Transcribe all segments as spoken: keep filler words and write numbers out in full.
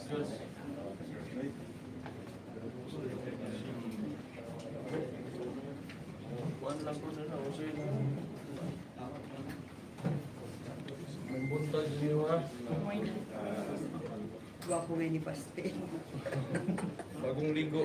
Kuan lang po na ako sa'yo na. May buntag niyo ha. Gwapo nga ni Pastel. Bagong ligo.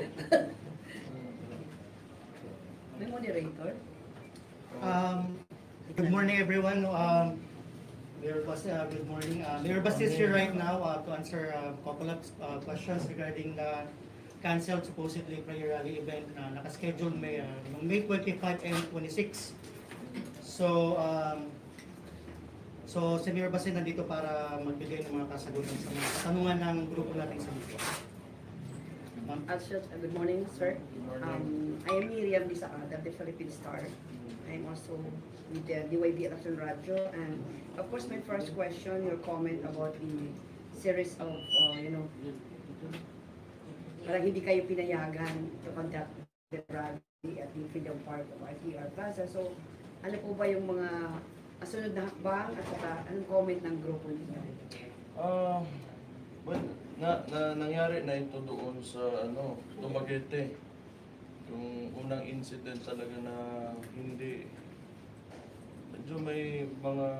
May moderator? Um, good morning, everyone. Um, Mayor Bas, uh, good morning. Uh, Mayor Bas is here right now uh, to answer a couple of uh, questions regarding the canceled supposedly prayer rally event na nakaschedule May, uh, noong May twenty-five and twenty-six. So, um, so si Mayor Bas nandito para magbigay ng mga kasagutan sa mga katanungan ng grupo natin sa dito. Ma'am? Also, uh, good morning, sir. Um, I am Miriam Bisaada, the Philippine Star. I'm also with the D Y B Election Radio. And of course, my first question, your comment about the series of, uh, you know, parang hindi kayo pinayagan to conduct the rally at the Freedom Park of R T R Plaza. So, ano po ba yung mga asunod na hakbang at saka anong comment ng grupo ninyo? Ah, well, na, na nangyari na ito doon sa ano, Dumaguete. Yung unang incident talaga na hindi medyo may mga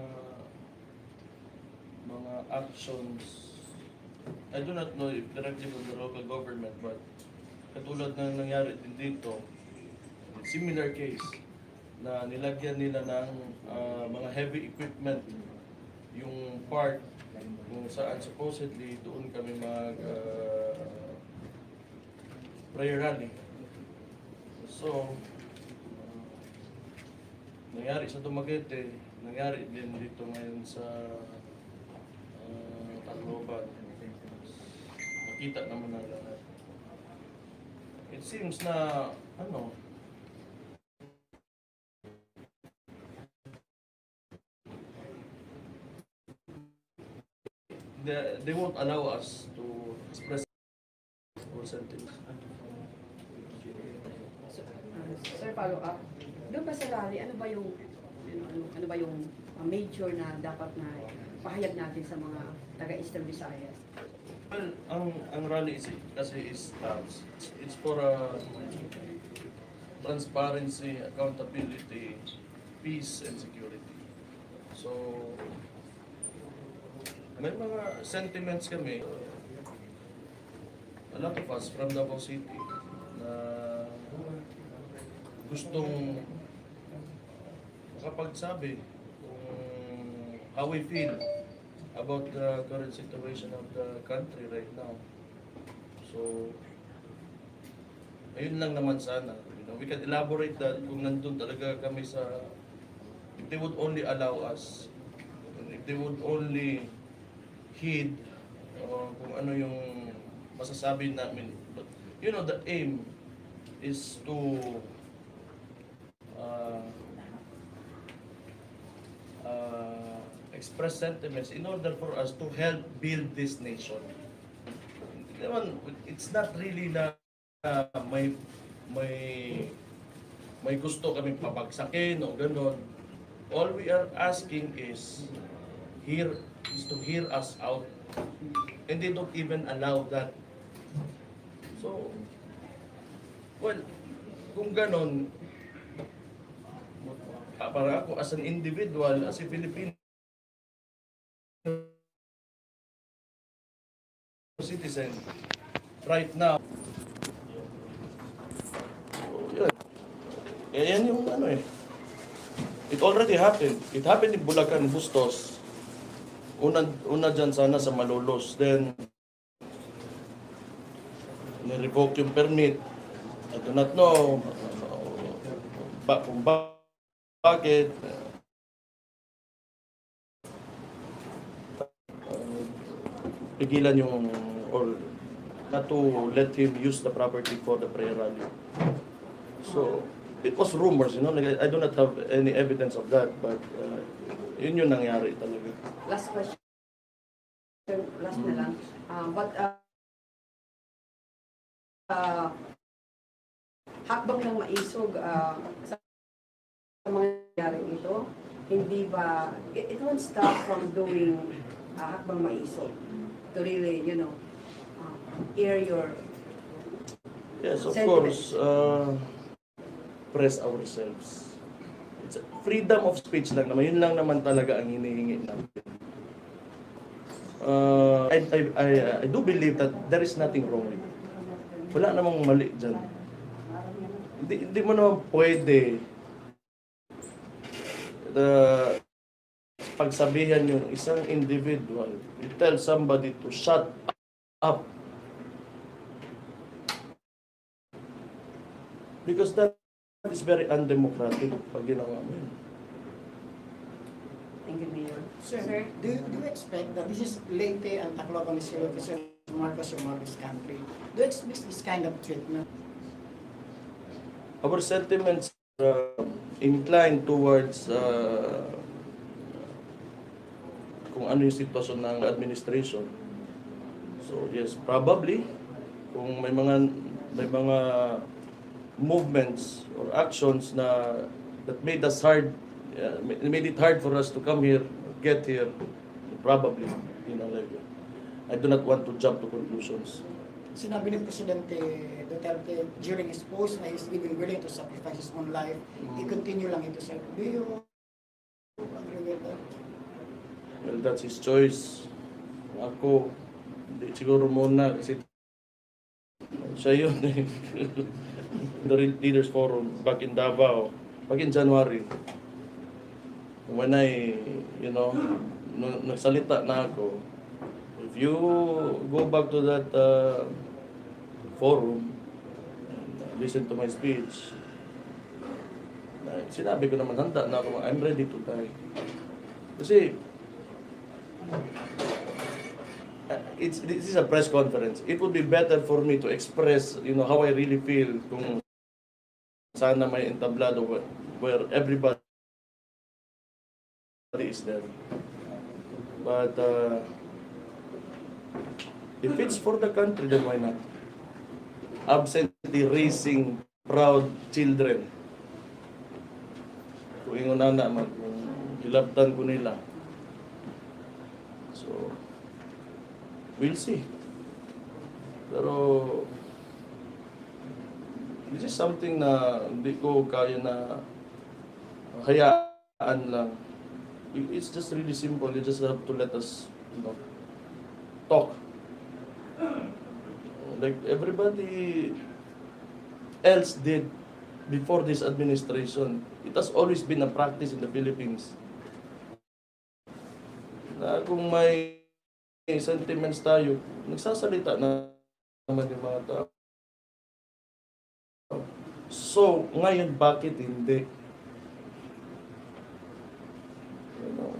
mga actions. I do not know if directly from the local government, but katulad ng nangyari din dito, similar case na nilagyan nila ng uh, mga heavy equipment yung park kung saan supposedly doon kami mag uh, prayer rally. So, uh, nangyari sa Dumaguete, nangyari din dito ngayon sa uh, Tacloban. Nakita naman na lahat. It seems na, ano, they, they won't allow us to express our sentiments. So, uh, sir, follow up. Doon ba sa rally, ano ba yung ano, ano, ano ba yung uh, major na dapat na pahayag natin sa mga taga-Eastern Visayas? Well, ang ang rally is kasi is uh, it's for uh, transparency, accountability, peace and security. So may mga sentiments kami, a lot of us from Davao City na gustong makapagsabi kung how we feel about the current situation of the country right now. So, ayun lang naman sana. You know, we can elaborate that kung nandun talaga kami sa, if they would only allow us, if they would only heed uh, kung ano yung masasabi namin. But, you know, the aim is to uh, uh, express sentiments in order for us to help build this nation. It's not really na uh, may may may gusto kaming pabagsakin o gano'n. All we are asking is hear is to hear us out, and they don't even allow that. So, well, kung gano'n, para ako as an individual, as a Filipino citizen, right now, so, yun. Eh, yan yung ano eh. It already happened. It happened in Bulacan, Bustos. Una, una dyan sana sa Malolos. Then, nirevoke yung permit. I do not know ba, kung ba, bakit. Uh, pigilan yung, or not to let him use the property for the prayer rally. So, it was rumors, you know, like, I do not have any evidence of that, but uh, yun yung nangyari talaga. Last question. Last na lang. Uh, but, uh, uh, hakbang ng maisog uh, sa mga nangyari ito, hindi ba, it, it won't stop from doing uh, hakbang maisog to really, you know, uh, air your Yes, of sentiments? course, uh, press ourselves. It's a freedom of speech lang naman. Yun lang naman talaga ang hinihingi natin. Uh, I, I, I, I do believe that there is nothing wrong with it. Wala namang mali dyan. Hindi, hindi mo naman pwede uh, pagsabihan yung isang individual, you tell somebody to shut up. Because that is very undemocratic pag ginawa mo yun. Thank you, Mayor. Sir, do you, do you expect that this is Leyte and Tacloban is represent Marcos or Marcos country? Do you expect this kind of treatment? Our sentiments are uh, inclined towards uh, kung ano yung sitwasyon ng administration. So yes, probably kung may mga may mga movements or actions na that made us hard, uh, made it hard for us to come here, get here, probably, you know, like, I do not want to jump to conclusions. Sinabi ni Presidente Duterte during his post na he's even willing to sacrifice his own life. I-continue lang ito, sir. Do you agree with that? Well, that's his choice. Ako, hindi siguro muna kasi siya yun eh. The Leaders Forum back in Davao, back in January. When I, you know, nung nagsalita na ako, if you go back to that uh, forum and uh, listen to my speech, uh, sinabi ko naman, handa na ako, I'm ready to die. Kasi, uh, it's, this is a press conference. It would be better for me to express, you know, how I really feel kung sana may entablado where, where everybody is there. But uh, if it's for the country, then why not? Absently raising proud children. Kung ingon na naman, kung hilabtan ko nila. So, we'll see. Pero, this is something na hindi ko kaya na hayaan lang. It's just really simple. You just have to let us, you know, talk. Like everybody else did before this administration. It has always been a practice in the Philippines. Na kung may sentiments tayo, nagsasalita na naman yung mga tao. So, ngayon bakit hindi? You know,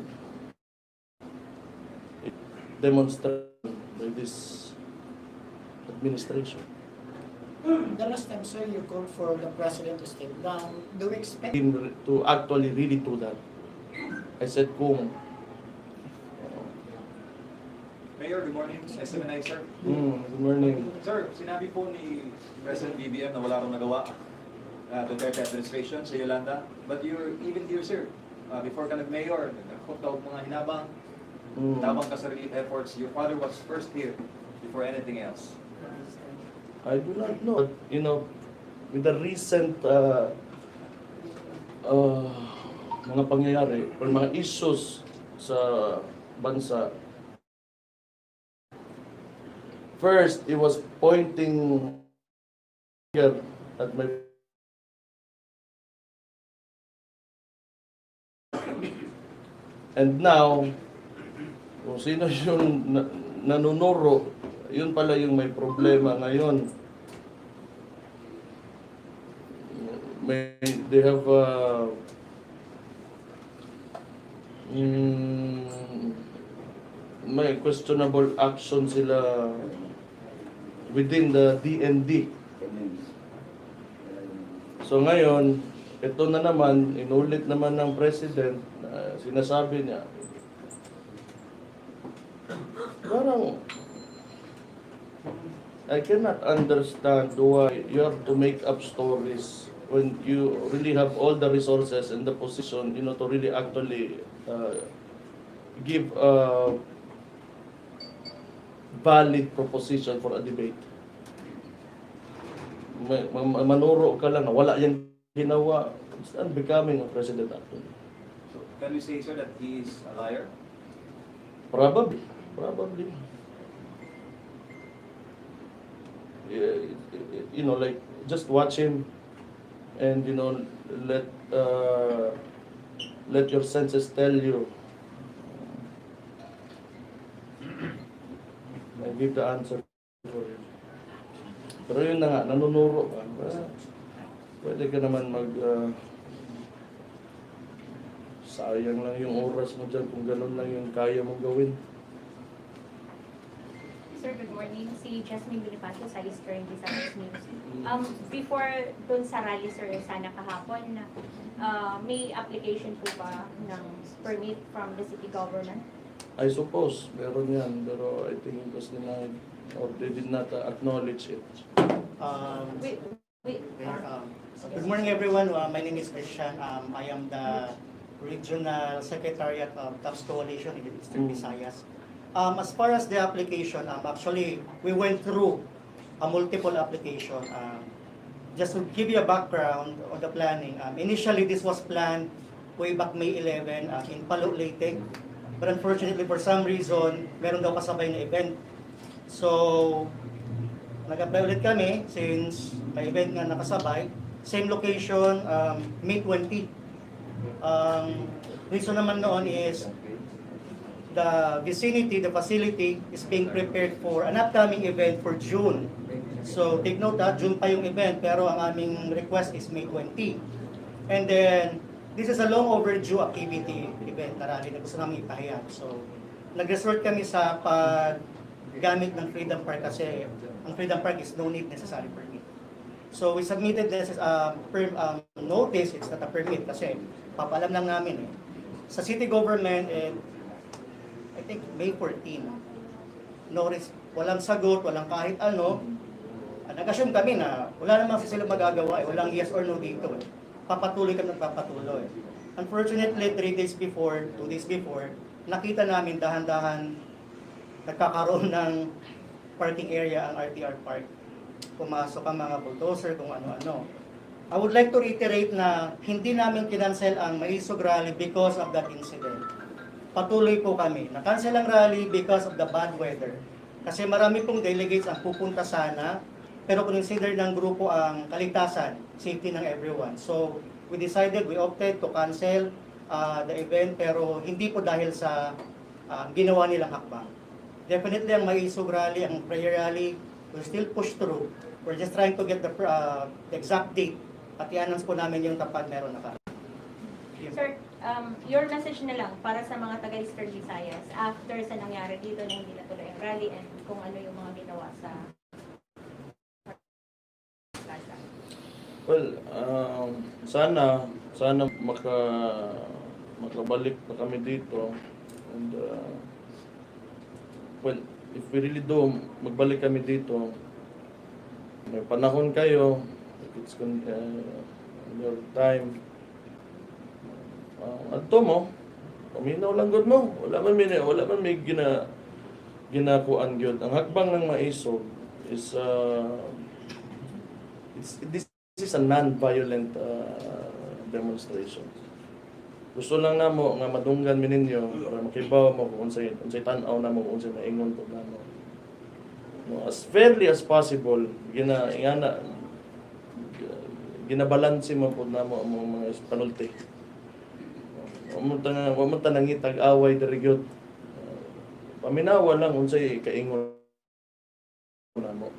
it demonstrated by this administration. The last time, sir, you called for the president to step down. Do you expect Him to actually really do that. I said kung Mayor, good morning. S M N I, sir. mm, good morning. Sir, sinabi po ni President B B M na wala akong nagawa uh, Duterte administration sa Yolanda. But you're even here, sir. Uh, before ka nag-mayor, nagkakot mga hinabang, Mm. tabang ka sa relief efforts. Your father was first here before anything else. I do not know. But, you know, with the recent uh, uh, mga pangyayari or mga issues sa bansa, first, it was pointing here at my and now, kung sino yung na, nanunuro, yun pala yung may problema ngayon. May, they have uh, mm, may questionable action sila within the D N D. So ngayon, ito na naman, inulit naman ng President, na sinasabi niya, parang, I cannot understand why you have to make up stories when you really have all the resources and the position, you know, to really actually uh, give uh, valid proposition for a debate. Ma- ma- manuro ka lang na wala yung ginawa, it's unbecoming of President actually. So, can we say, sir, that he is a liar? Probably, probably. Yeah, you know, like just watch him, and you know, let uh, let your senses tell you. I give the answer for you. Pero yun na nga, nanunuro ka. Ah, pwede ka naman mag... Uh, sayang lang yung oras mo dyan kung ganun lang yung kaya mong gawin. Sir, good morning. Si Jasmine Bonifacio sa Eastern Visayas News. Um, before dun sa rally, sir, sana kahapon, uh, may application po ba ng permit from the city government? I suppose, meron yan, pero I think it was denied or they did not uh, acknowledge it. Um, Wait, wait. Mayor, um, good morning, everyone. Uh, my name is Christian. Um, I am the Regional Secretariat of TAPS Coalition in Eastern Mm. Visayas. Um, as far as the application, um, actually, we went through a multiple application. Um, just to give you a background on the planning, um, initially this was planned way back May eleventh uh, in Palo, Leyte. But unfortunately, for some reason, meron daw kasabay na event. So, nag-apply ulit kami since may event nga nakasabay. Same location, um, May twentieth. Um, reason naman noon is the vicinity, the facility is being prepared for an upcoming event for June. So take note that June pa yung event, pero ang aming request is May twentieth. And then, this is a long overdue activity event na rally na gusto namin ipahayag. So, nag-resort kami sa paggamit ng Freedom Park kasi ang Freedom Park is no need necessary permit. So we submitted this uh, per, um, notice, it's not a permit kasi papalam lang namin eh. Sa city government, and I think May fourteenth, no res- walang sagot, walang kahit ano. Uh, nag-assume kami na wala naman sila magagawa eh, walang yes or no dito eh. Papatuloy kami nagpapatuloy. Unfortunately, three days before, two days before, nakita namin dahan-dahan nagkakaroon ng parking area ang R T R Park. Pumasok ang mga bulldozer, kung ano-ano. I would like to reiterate na hindi namin kinancel ang Maisog Rally because of that incident. Patuloy po kami. Na-cancel ang rally because of the bad weather. Kasi marami pong delegates ang pupunta sana, pero consider ng grupo ang kaligtasan, safety ng everyone. So, we decided, we opted to cancel uh, the event, pero hindi po dahil sa uh, ginawa nilang hakbang. Definitely ang Maisog Rally, ang prayer rally, will still push through. We're just trying to get the, uh, the exact date at i-announce po namin yung kapag meron na ka. Sir, um, your message na lang para sa mga taga-Eastern Visayas after sa nangyari dito na hindi natuloy ang rally and kung ano yung mga ginawa sa plaza. Well, um, sana, sana maka, makabalik na kami dito. And, uh, well, if we really do, magbalik kami dito, may panahon kayo, if it's con- uh, your time, uh, adto mo, paminaw lang gud mo. Wala man may, wala man may gina, ginakuan gyud. Ang hakbang ng Maisog is, uh, it's, this is a non-violent uh, demonstration. Gusto lang namo nga madunggan mi ninyo para makibaw mo kung unsay unsay tan-aw namo kung unsay naingon po namo. No, as fairly as possible, gina ingana ginabalanse mo po namo ang mga panulti. Wa mo ta wa mo ta nangitag away diri gyud. Uh, paminawa lang unsay kaingon namo.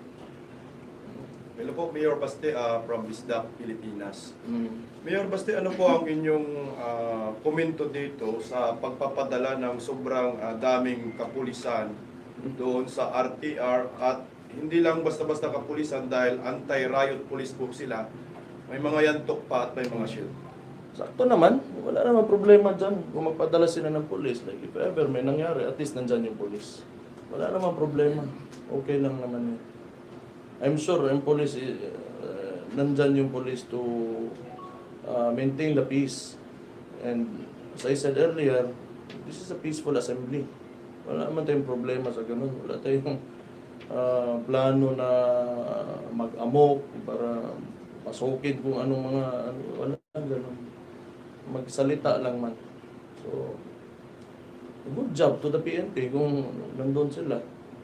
Hello po, Mayor Baste uh, from Bisdak, Pilipinas. Mm. Mayor Baste, ano po ang inyong uh, komento dito sa pagpapadala ng sobrang uh, daming kapulisan doon sa R T R at hindi lang basta-basta kapulisan dahil anti-riot police po sila. May mga yantok pa at may mga shield. Sakto naman, wala naman problema dyan. Kung magpadala sila ng police, like if ever may nangyari, at least nandyan yung police. Wala naman problema. Okay lang naman yun. I'm sure yung police, uh, nandyan yung police to uh, maintain the peace. And as I said earlier, this is a peaceful assembly. Wala naman tayong problema sa ganun. Wala tayong ah, plano na mag-amok para pasukin kung anong mga ano, wala ganun. Magsalita lang man. So, good job to the P N P kung nandun sila.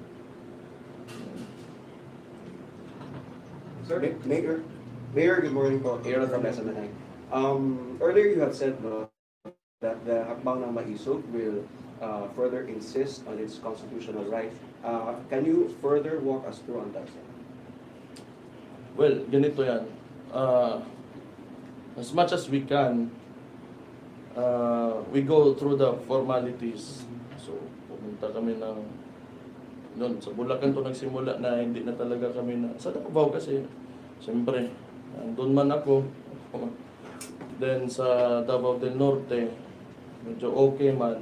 Sir? Ma- Mayor, Mayor, good morning po. Aaron from S M N I. Um, earlier you have said no, that the Hakbang ng Maisog will uh, further insist on its constitutional right. Uh, can you further walk us through on that, sir? Well, ganito yan. Uh, as much as we can, uh, we go through the formalities. So, pumunta kami ng noon, sa Bulacan to nagsimula na hindi na talaga kami na sa Davao kasi siyempre doon man ako. Then sa Davao del Norte medyo okay man.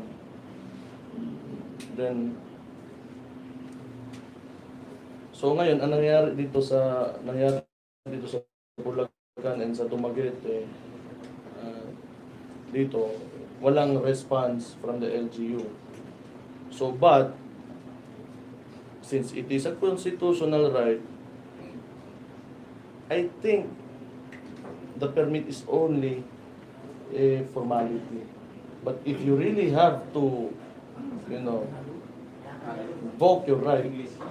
Then so ngayon ang nangyari dito sa nangyari dito sa Bulacan and sa Dumaguete uh, dito walang response from the L G U. So but since it is a constitutional right, I think the permit is only a formality. But if you really have to, you know, invoke your right,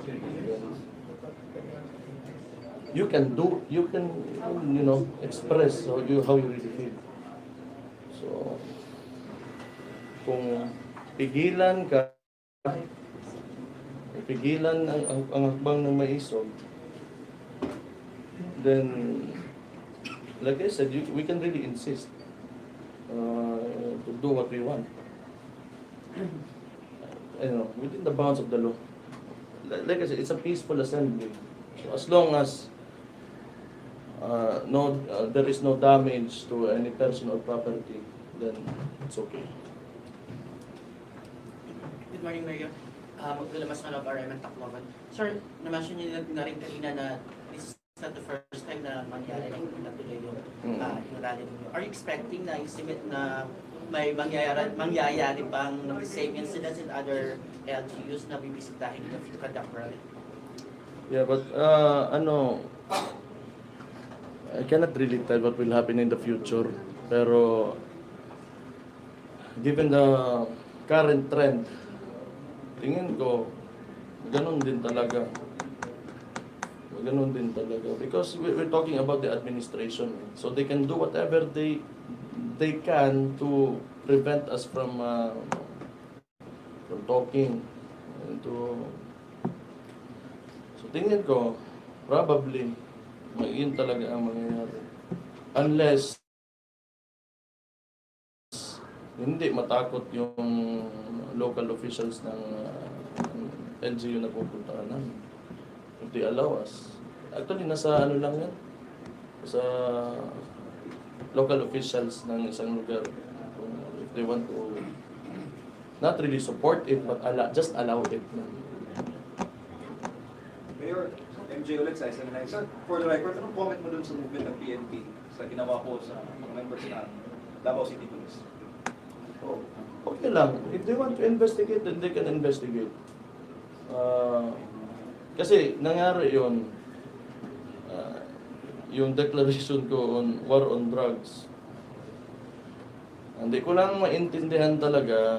you can do, you can, you know, express how you, how you really feel. So, kung pigilan ka, pigilan ang, ang, ang hakbang ng Maisog, then, like I said, you, we can really insist uh, to do what we want. You know, within the bounds of the law. Like, like I said, it's a peaceful assembly. So as long as uh, no, uh, there is no damage to any person or property, then it's okay. Good morning, Mayor. Uh, Magdalamas na of R M and Tacloban. Sir, na-mention niyo na rin kanina na this is not the first time na mangyari na natuloy yung uh, yung rally ninyo. Are you expecting na estimate na may mangyayari, mangyayari pang the same incidents in other L G Us na bibisitahin nyo to conduct rally? Yeah, but uh, ano, I cannot really tell what will happen in the future. Pero given the current trend, tingin ko, ganun din talaga. Ganun din talaga. Because we- we're talking about the administration. So they can do whatever they they can to prevent us from uh, from talking. And to, so tingin ko, probably, yun talaga ang mangyayari. Unless hindi matakot yung local officials ng uh, L G U na pupuntahan namin. If they allow us. Actually, nasa ano lang yan. Sa local officials ng isang lugar. If they want to not really support it, but allow, just allow it. Mayor, M J ulit sa S M N I. Sir, for the record, anong comment mo dun sa movement ng P N P sa ginawa ko sa mga members ng Davao City Police? Oh, okay lang. If they want to investigate, then they can investigate. Uh, kasi nangyari yun, uh, yung declaration ko on war on drugs. Hindi ko lang maintindihan talaga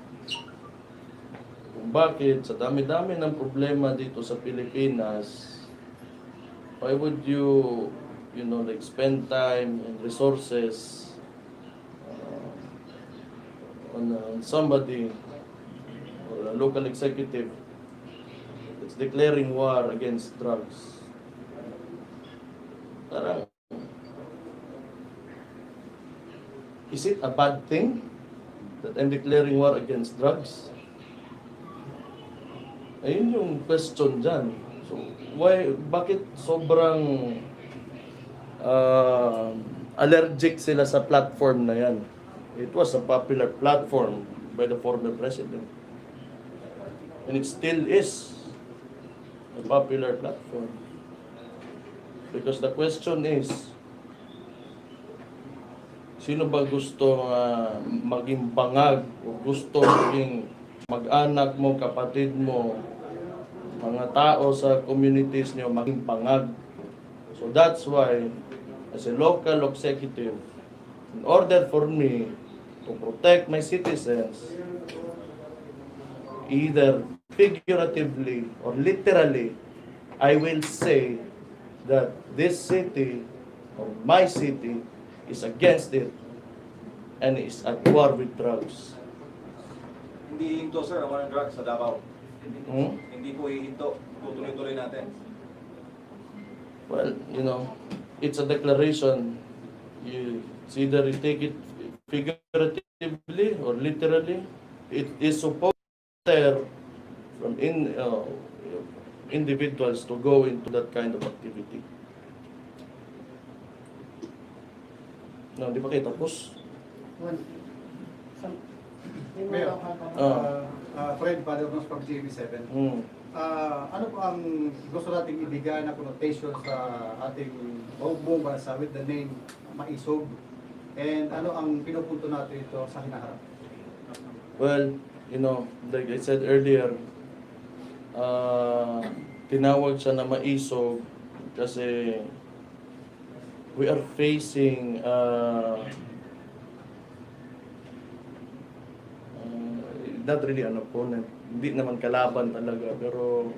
kung bakit sa dami-dami ng problema dito sa Pilipinas, why would you, you know, like spend time and resources uh, on uh, somebody or a local executive that's declaring war against drugs. Parang, is it a bad thing that I'm declaring war against drugs? Ayun yung question dyan. So, why, bakit sobrang uh, allergic sila sa platform na yan? It was a popular platform by the former president. And it still is a popular platform. Because the question is, sino ba gusto uh, maging bangag o gusto maging mag-anak mo, kapatid mo, mga tao sa communities niyo maging pangag. So that's why, as a local executive, in order for me to protect my citizens, either figuratively or literally, I will say that this city or my city is against it and is at war with drugs. Hindi hinto, sir, ang war on drugs sa Davao. Hmm? Hindi po hihinto. Tutuloy-tuloy natin. Well, you know, it's a declaration. You, it's either you take it figuratively or literally. It is supposed there from in uh, individuals to go into that kind of activity. No, di ba kayo tapos? One. Some, may mga Mayor, nakaka- Ah. uh, Fred Padrons from G B seven. Hmm. Ah, ano po ang gusto nating ibigay na connotation sa ating buong bansa with the name Maisog? And ano ang pinupunto natin ito sa hinaharap? Well, you know, like I said earlier, uh, tinawag siya na maisog kasi we are facing uh, uh, not really an opponent, hindi naman kalaban talaga, pero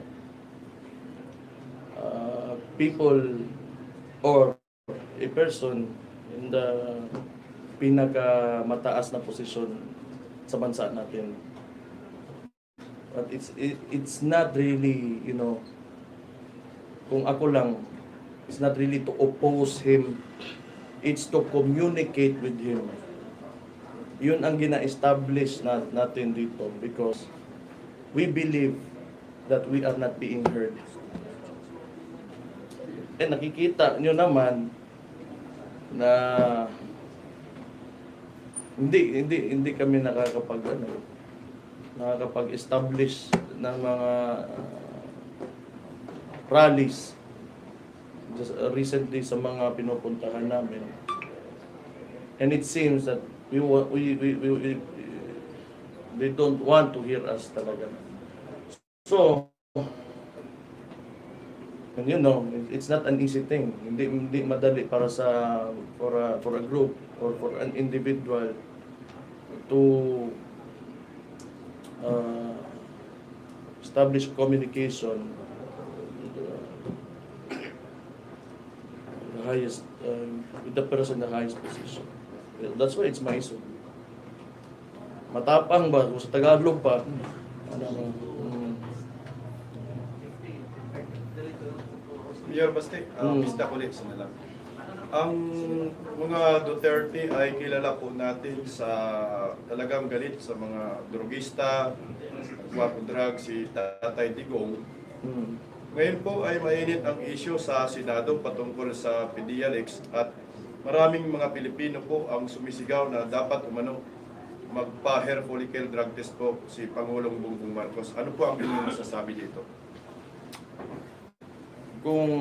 uh, people or a person in the pinaka mataas na posisyon sa bansa natin. But it's it, it's not really, you know, kung ako lang, it's not really to oppose him, it's to communicate with him. Yun ang gina-establish na, natin dito because we believe that we are not being heard. Eh nakikita nyo naman na hindi hindi hindi kami nakakapag ano, nakakapag-establish ng mga uh, rallies just uh, recently sa mga pinupuntahan namin. And it seems that we wa- we we, we, we they don't want to hear us talaga. So, and you know, it's not an easy thing. Hindi hindi madali para sa for a for a group or for an individual to uh, establish communication with the, the highest uh, with the person in the highest position. Well, that's why it's Maisog. Matapang ba kung sa Tagalog pa? Ano, um, Mayor Basti, uh, Mm. Mista Kulit, sa nalang. Ang mga Duterte ay kilala po natin sa talagang galit sa mga drogista, drug si Tatay Digong. hmm. Ngayon po ay mainit ang issue sa Senado patungkol sa P D L X at maraming mga Pilipino po ang sumisigaw na dapat umano magpa-hair follicle drug test po si Pangulong Bongbong Marcos. Ano po ang inyong masasabi dito? Kung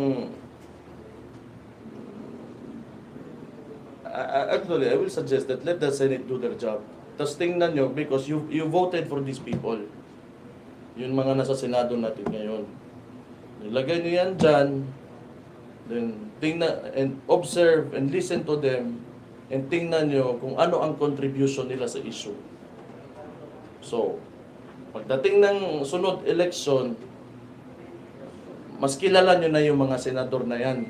uh, actually, I will suggest that let the Senate do their job. Tapos tingnan nyo, because you you voted for these people. Yun mga nasa Senado natin ngayon. Ilagay nyo yan dyan, then tingnan and observe and listen to them, and tingnan nyo kung ano ang contribution nila sa issue. So, pagdating ng sunod election, mas kilala nyo na yung mga senador na yan.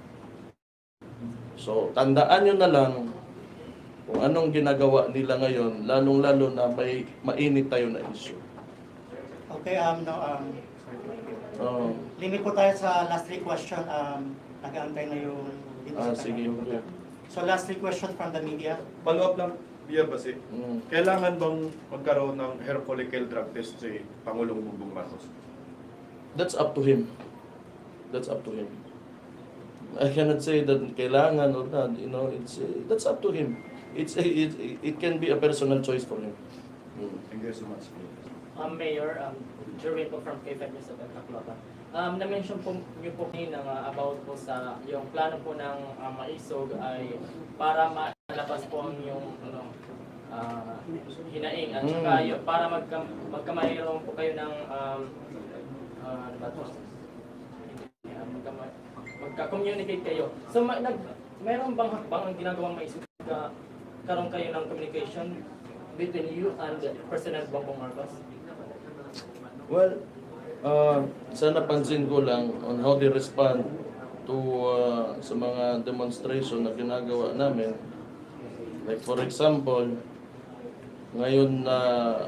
So, tandaan nyo na lang kung anong ginagawa nila ngayon, lalong-lalo na may mainit tayo na issue. Okay, um, no, um, Uh, limit po tayo sa last three question. Um, nag-aantay na yung dito ah, sa sige, tanong. okay. So last three question from the media. Follow up lang, Mayor Basti. Mm. Kailangan bang magkaroon ng hair follicle drug test si Pangulong Bongbong Marcos? That's up to him. That's up to him. I cannot say that kailangan or not. You know, it's uh, that's up to him. It's it, it can be a personal choice for him. Mm. Thank you so much. Um, Mayor, um, Jerwin po from K five News of Tacloban. Um, na-mention po niyo po kanina uh, about po sa yung plano po ng uh, Maisog ay para malabas po ang yung ano, ah, hinaing at Mm. saka yun, para magka, magkamayroon po kayo ng um, ah, ano ba to? Ah, magkama- magka-communicate kayo. So ma- nag mayroon bang hakbang ang ginagawang maisip ka karon kayo ng communication between you and President Bongbong Marcos? Well, uh, sana pansin ko lang on how they respond to uh, sa mga demonstration na ginagawa namin. Like for example, ngayon na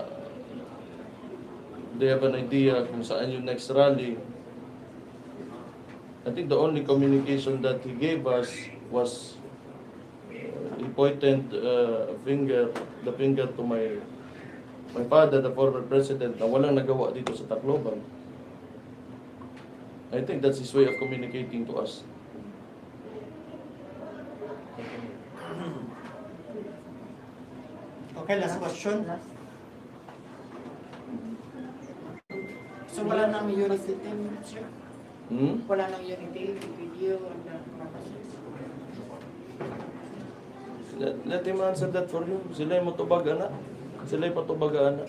they have an idea kung saan yung next rally. I think the only communication that he gave us was he pointed uh, finger, the finger to my my father, the former president, na walang nagawa dito sa Tacloban. I think that's his way of communicating to us. Okay, last question. So wala nang unity team, sir? Hmm? Wala nang unity with you and the Marcoses? Let, let him answer that for you. Sila yung matubag, anak. Sila yung matubag, anak.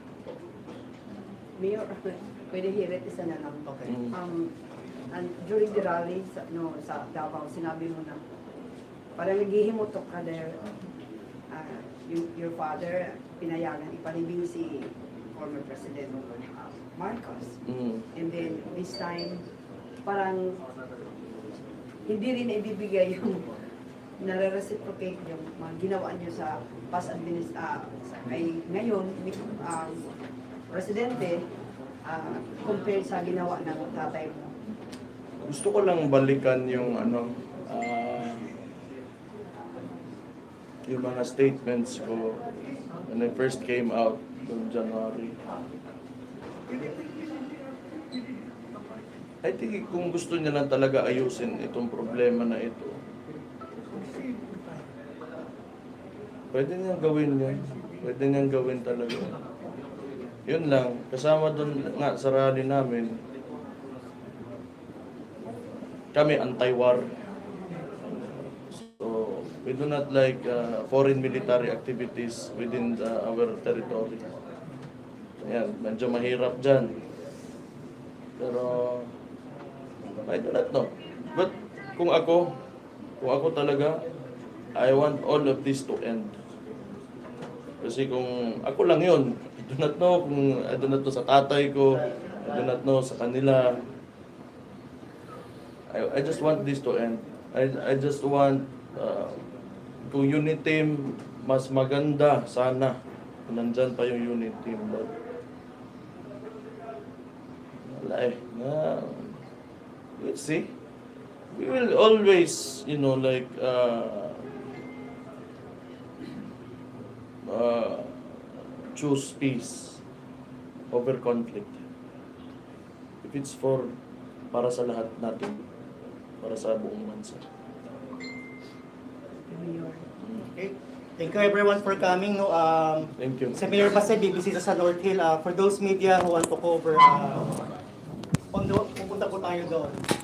Mayor, pwede hirit isa na lang. Okay. Mm. Um, and during the rally sa, no, sa Davao, sinabi mo na parang naghihimutok ka there. Uh, your, your father, pinayagan, ipalibing si former President uh, Marcos. Mm. And then this time, parang hindi rin ibibigay yung nare-reciprocate yung mga ginawa niyo sa past administ uh, ay ngayon um, presidente uh, compared sa ginawa ng tatay mo. Gusto ko lang balikan yung ano, ah, yung mga statements ko when I first came out noong January. I think kung gusto niya lang talaga ayusin itong problema na ito, pwede niyang gawin yan. Pwede niyang gawin talaga. Yun lang. Kasama doon nga sa rally namin, kami anti-war. So, we do not like uh, foreign military activities within the, our territory. Ayan, medyo mahirap dyan. Pero, I do not know. But, kung ako, kung ako talaga, I want all of this to end. Kasi kung ako lang yun, I do not know kung I do not know sa tatay ko, I do not know sa kanila. I, I just want this to end. I, I just want uh, kung unit team, mas maganda sana kung nandyan pa yung unit team. But, wala eh. Na, we'll see. We will always, you know, like, uh, Uh, choose peace over conflict. If it's for para sa lahat natin, para sa buong bansa. Okay. Thank you everyone for coming. No, um, Thank you. si Mayor Base, B B C sa North Hill. Uh, for those media who want to cover, uh, on the, pupunta po tayo doon.